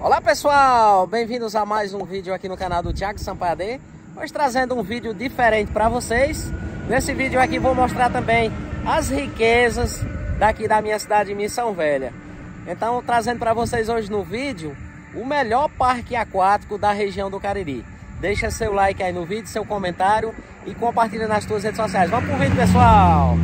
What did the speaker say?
Olá pessoal, bem-vindos a mais um vídeo aqui no canal do Thiago Sampaio AD. Hoje trazendo um vídeo diferente para vocês. Nesse vídeo aqui vou mostrar também as riquezas daqui da minha cidade de Missão Velha. Então trazendo para vocês hoje no vídeo o melhor parque aquático da região do Cariri. Deixa seu like aí no vídeo, seu comentário e compartilha nas suas redes sociais. Vamos pro vídeo, pessoal!